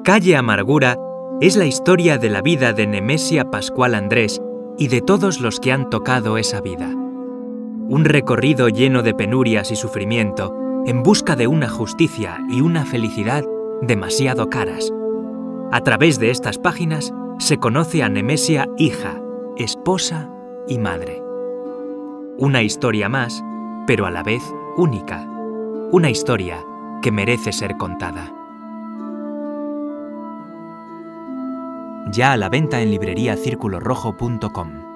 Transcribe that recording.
Calle Amargura es la historia de la vida de Nemesia Pascual Andrés y de todos los que han tocado esa vida. Un recorrido lleno de penurias y sufrimiento en busca de una justicia y una felicidad demasiado caras. A través de estas páginas se conoce a Nemesia hija, esposa y madre. Una historia más, pero a la vez única. Una historia que merece ser contada. Ya a la venta en libreriacirculorrojo.com.